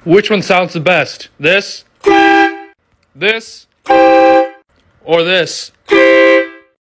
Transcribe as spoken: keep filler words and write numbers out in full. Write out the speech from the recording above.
Which one sounds the best? This? This? Or this?